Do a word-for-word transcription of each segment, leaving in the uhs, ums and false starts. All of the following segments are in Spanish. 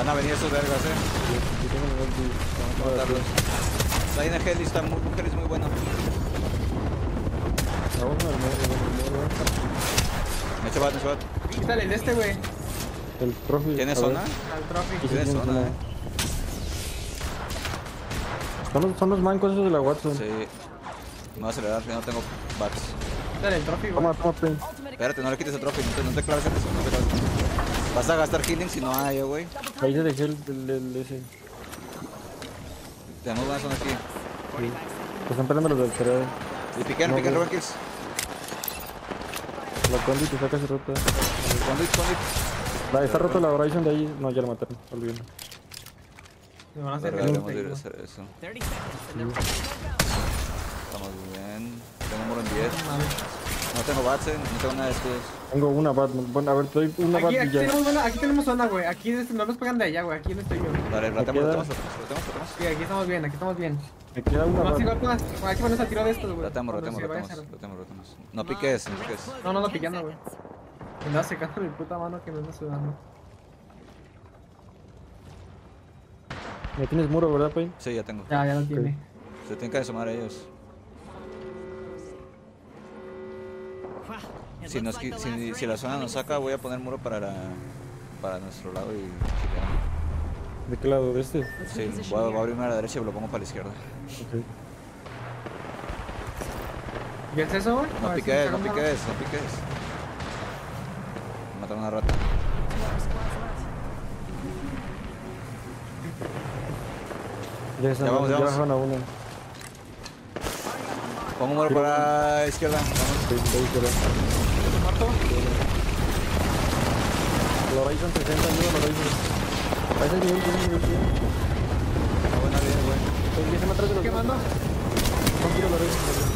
Van a venir esos vergas, eh. Vamos a matarlos. Está ahí en el heli, está muy, un heli es muy bueno. Me echo bat, me echo bat. Quítale el de este, güey. El profe. ¿Tienes zona? Al trophy. Tienes zona, eh. Son los, son los mancos esos de la Watson. Sí. Me voy a acelerar, yo no tengo bats. Quítale el trophy, güey. Toma, toma, pen. Espérate, no le quites el trophy, no te, no te claves en eso, no te claves en eso. Vas a gastar healing si no hay, güey. Ahí se dejé el, el, el ese. Tenemos una zona aquí. Sí. Pues están peleando los del cereal. Y piquen, No, piquen, güey. Robert Kills. La Condit está casi rota. Conduit, conduit. La, está rota la Horizon de ahí. No, ya la mataron. Olvídalo. Me van a hacer Verga, ganar. deberíamos ir a hacer eso. Estamos bien. Tengo muro en diez. No tengo bats, eh. No tengo nada de escudos. Tengo una bat. Bueno, a ver, te doy una bat Aquí, y aquí, ya. tenemos buena, aquí tenemos zona, güey. Aquí este- no nos pegan de allá, güey. Aquí no estoy yo. Dale, Me ratemos, queda- ratemos, ratemos, ratemos. Sí, aquí estamos bien, aquí estamos bien. Me queda una Nomás bat. igual pones, aquí pones al tiro de estos, güey. Ratemos, Cuando ratemos, se vaya a ratemos, hacer. ratemos, ratemos. No piques, no piques. No, no, no pillando, güey. Me andaba secando mi puta mano que me anda sudando. Ya tienes muro, ¿verdad, Payne? Sí, ya tengo. Ya, ya lo tiene. Se tienen que asomar ellos. Si, nos, qui- si, si la zona nos saca, voy a poner muro para la, para nuestro lado y chilear. ¿De qué lado? ¿De este? Sí, voy a, voy a abrirme a la derecha y lo pongo para la izquierda. Ok. ¿Y es eso, güey? No A ver si piques, me no cago en piques, no piques. Mataron a una rata. Ya, esa Ya no, vamos, ya ya vamos. bajaron a uno. Pongo muro para la izquierda. Vamos. Sí, ahí quedó. ¿Muerto? La Horizon sesenta, ayuda a la Horizon. A ese nivel, tiene nivel cien. Ah, bueno, bien, güey. Pues empiezan atrás de los ¿Quemando? No quiero la Horizon.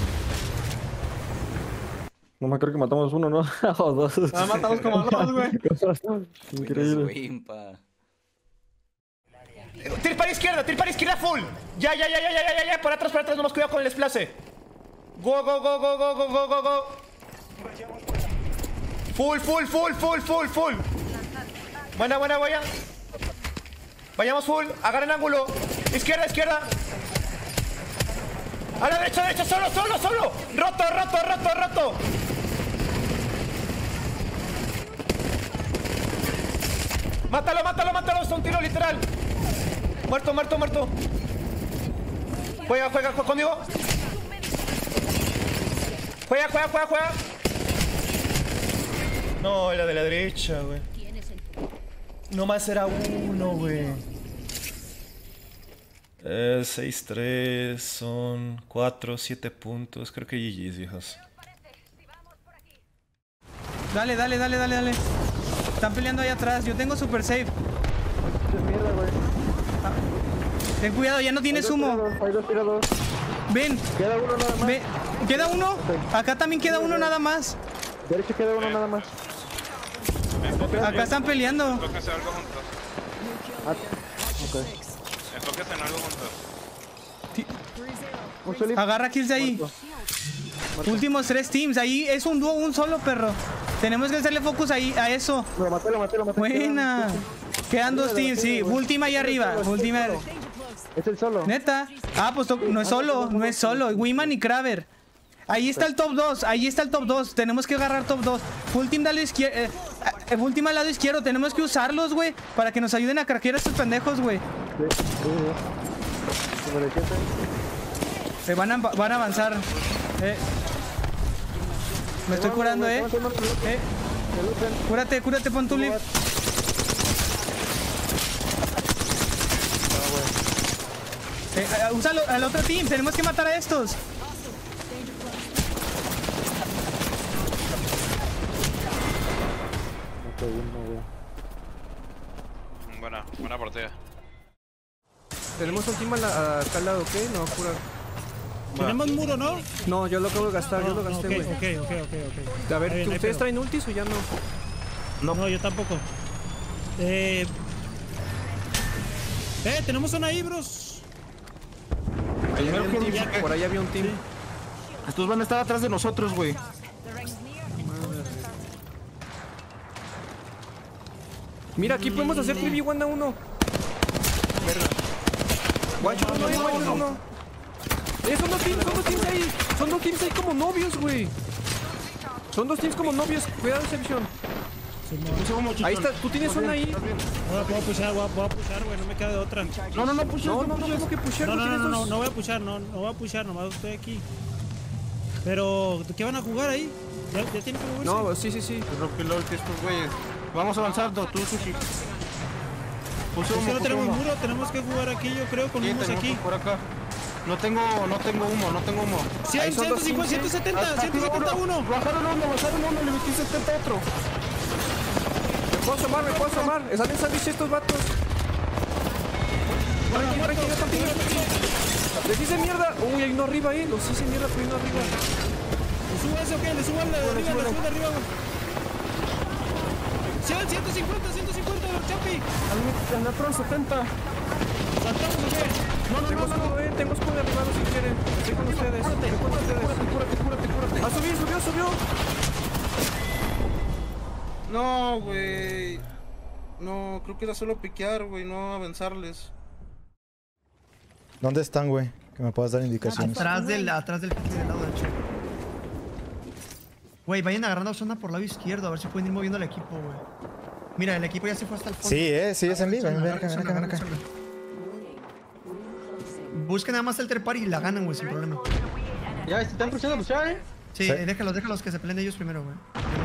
No me creo que matamos uno, ¿no? O dos. Ah, matamos como a dos, güey. Increíble. Wimpa. Tir para izquierda, tir para izquierda full. Ya, ya, ya, ya, ya, ya, ya, para atrás, para atrás, nomás cuidado con el desplace. Go, go, go, go, go, go, go, go, go. Full, full, full, full, full, full. Buena, buena, buena. Vayamos full, agarren ángulo. Izquierda, izquierda. A la derecha, derecha, solo, solo, solo. Roto, roto, roto, roto. Mátalo, mátalo, mátalo, es un tiro literal. Muerto, muerto, muerto. Juega, juega, juega conmigo. Juega, juega, juega, juega. No, la de la derecha, güey. No más era uno, güey. Eh, seis tres, son cuatro, siete puntos. Creo que G G's, hijos. Dale, dale, dale, dale, dale. Están peleando ahí atrás. Yo tengo super safe. Mierda, güey. Ten cuidado, ya no tienes humo. Hay dos tirados. Ven, Queda uno nada más. ve. Queda uno. Acá también queda uno nada más. Derecho queda uno nada más. Acá están peleando. Enfóquense algo juntos. Ah, ok. Enfóquense en algo juntos. Un solito. Agarra kills de ahí. Últimos tres teams. Ahí es un dúo, un solo perro. Tenemos que hacerle focus ahí a eso. Lo maté, lo maté, lo maté. Buena. Quedan dos teams, sí. Última ahí arriba. Última. Es el solo. Neta. Ah, pues to- no es solo, no es solo. Wiman y Kraber. Ahí está el top dos, ahí está el top dos. Tenemos que agarrar top dos. Full team del lado izquierdo. Eh, eh, full team al lado izquierdo. Tenemos que usarlos, güey. Para que nos ayuden a craquear a estos pendejos, güey. Sí, sí, sí. Sobre siete. Eh, van, a, van a avanzar. Eh. Me estoy curando, eh. Eh. Cúrate, cúrate, pon tu lift. Eh, eh, úsalo al otro team. Tenemos que matar a estos. Buena, buena partida. Tenemos un team a la- acá al lado, ¿ok? No, cura. Tenemos muro, ¿no? No, yo lo acabo de gastar, yo lo gasté, ok, güey. ok, ok, ok, ok. A ver, Está bien, ¿tú- no hay ¿ustedes pedo. traen ultis o ya no? No, no, yo tampoco. Eh, eh, tenemos una ahí, bros. Ahí había un team, por ahí había un team. Estos van a estar atrás de nosotros, güey. Mira, aquí podemos hacer tres v uno a uno. Verga. Guacho, uno, eh, guacho, uno. Eh, son dos teams, son dos teams ahí. Son dos teams ahí como novios, güey. Son dos teams como novios. Cuidado, Exception. Ahí está, tú tienes una ahí. Voy a, voy a pushar, voy a, voy a pushar, güey, no me queda de otra. No, no, no, pushes, no, no, no, tenemos que pushar. No, no, tienes no, no, dos. no voy a pushar, no, no voy a pushar, nomás estoy aquí. Pero, ¿qué van a jugar ahí? ¿Ya, ya tienen que moverse? No, sí, sí, sí. Rockilol, que estos güeyes. Vamos avanzando, tú, Sushi. Puse Es humo, que no puse tenemos humo. muro, tenemos que jugar aquí, yo creo, con Sí, humos tenemos aquí. por acá. No tengo, no tengo humo, no tengo humo. cien, ciento cincuenta, ciento setenta, ciento setenta uno. Bajaron uno, bajaron uno, le metí setenta otro. Me puedo asomar, me puedo asomar. Salen sándwich estos vatos. Tranqui, tranqui, yo también. Les hice mierda. Uy, hay uno arriba ahí. Los hice mierda, pero hay uno arriba. ¿Le subo ese o qué? ¿Le subo al de arriba? ¿Le subo al de arriba? cien, ciento cincuenta, ciento cincuenta, Chapi. Al metro setenta. ¿Saltamos o qué? No, no, tengo escudo, eh. Tengo escudo derribado si quieren. Estoy con ustedes. Estoy con ustedes. Cúrate, cúrate, cúrate. Ah, subió, subió, subió. No, güey. No, creo que era solo piquear, güey, no avanzarles. ¿Dónde están, güey? Que me puedas dar indicaciones. Atrás del, atrás del pique del lado derecho. Güey, vayan agarrando zona por lado izquierdo, a ver si pueden ir moviendo el equipo, güey. Mira, el equipo ya se fue hasta el fondo. Sí, eh, sí, es en vivo. Ven, ven acá, Agarren ven zona, acá, ven acá. agarren zona. Busquen nada más el trepar y la ganan, güey, sin problema. Ya, se están cruzando a pushar, eh. Sí, Sí. eh, déjalos, déjalos que se peleen ellos primero, güey.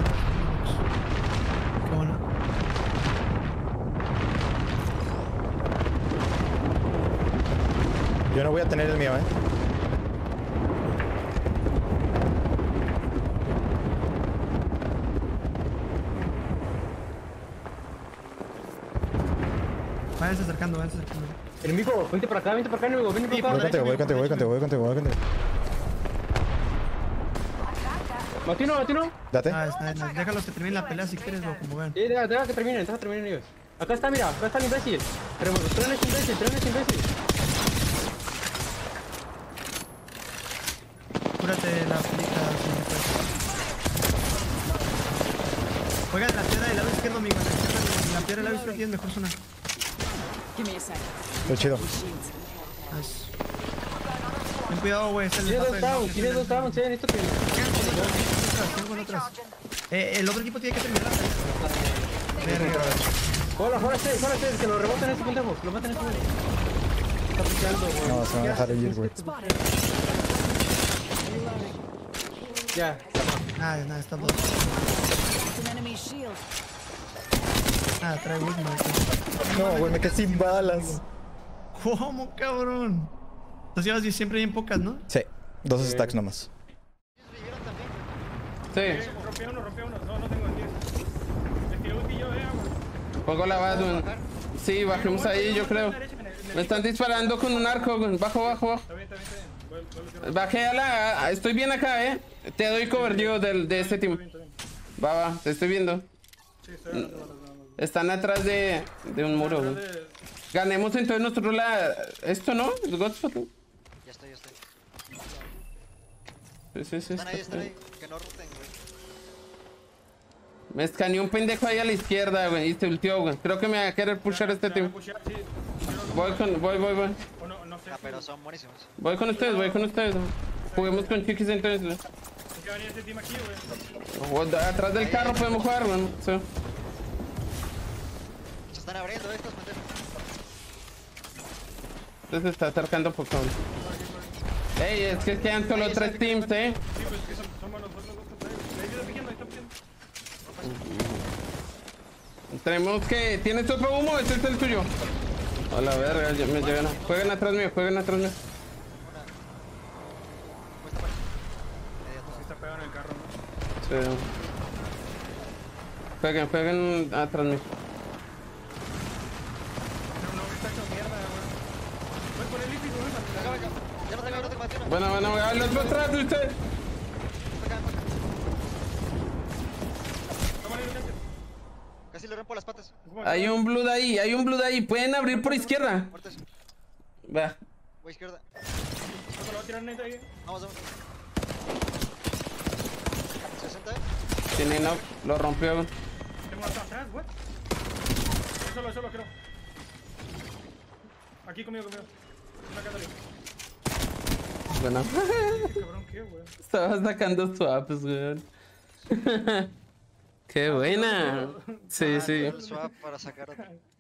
Qué bueno. Yo no voy a tener el mío, eh. Váyanse acercando, váyanse acercando. Enemigo, vente para acá, vente para acá, enemigo, vente Sí, para Voy acá. contigo, voy contigo, voy contigo, voy contigo, voy contigo. Latino, latino. Date. Ah, está, está. Déjalos que terminen la pelea si quieres, o como vean. Sí, deja, deja que terminen, deja que terminen ellos. Acá está, mira, acá está el imbécil. Pero tren es imbécil, tren es imbécil. Cúrate las pelitas, si me puedes. Juega en la piedra del lado izquierdo, amigo. En la, izquierda, en la piedra del lado izquierdo tienes mejor zona. Muy chido. Nice. Ten cuidado, güey. Es el Tiene vato dos del down, norte, tiene dos down, sí, necesito que... Tengo con otras. Eh, el otro equipo tiene que terminar. Verga. Hola, hola, ustedes, hola, ustedes, que lo reboten este pendejo, que lo maten este pendejo. Está picando, güey. No, se van a dejar ir, güey. Ya. Nada, nada, están dos. Ah, trae Woodman. No, güey, me quedé sin balas. ¿Cómo, cabrón? Entonces llevas siempre bien pocas, ¿no? Sí, dos stacks nomás. Sí. Rompió uno, rompió uno. No, no tengo diez. Es que ulti yo, eh, agua. Pongo la Batman. Sí, bajemos ahí, yo creo. Me están disparando con un arco, güey. Bajo, bajo, bajo. Está bien, está bien, está bien. Voy- voy a luchar. Bajé a la... a- Estoy bien acá, eh. Te doy cover yo del, de este team. Va, va, te estoy viendo. Sí, estoy agarrando balas, nada más. Están atrás de, de un muro, güey. Ganemos entonces nosotros la... Esto, ¿no? El Godspot. Ya estoy, ya estoy. Sí, sí, sí. Están ahí, está están bien. ahí. Que no roten, güey. Me escaneó un pendejo ahí a la izquierda, güey. Y se ultió, güey. Creo que me va a querer pushar este team. Pushar, sí. Voy con... Voy, voy, voy. O no, no sé. Ah, pero son buenísimos. Voy con ustedes, voy con ustedes. Juguemos con chiquis entonces. güey. Es que venía este team aquí, güey. O- Atrás del carro podemos jugar, güey. Sí. Se están abriendo estos, pendejos. Entonces se está acercando poco. Ey, es que quedan solo tres teams, eh. Sí, pues es que son- somos nosotros dos contra ellos. Ahí está pidiendo, ahí está pidiendo. Tenemos que... ¿Tienes otro humo? Este es el tuyo. A la verga, ya me llegan. Jueguen atrás mío, jueguen atrás mío. Puesta para. Media Sí, está pegado en el carro, ¿no? Sí. Jueguen, jueguen atrás mío. No, no, está hecho mierda, güey. Voy por el lípido, güey. Venga, venga. Ya no tengo, no tengo más tiro. Bueno, bueno, al otro atrás de usted. Acá, acá. Tómale el cáncer. Casi le rompo las patas. Hay un blue de ahí, hay un blue de ahí. Pueden abrir por izquierda. Muertes. Va. Voy izquierda. ¿Cuánto lo va a tirar neta ahí? Vamos, vamos. sesenta. Tiene no, lo rompió. Tengo hasta atrás, güey. solo, solo, creo. Aquí conmigo, conmigo. Una Catalina. Bueno. Qué cabrón, qué, güey. Estaba sacando swaps, weón. Qué buena. Sí, sí. El swap para sacar otro.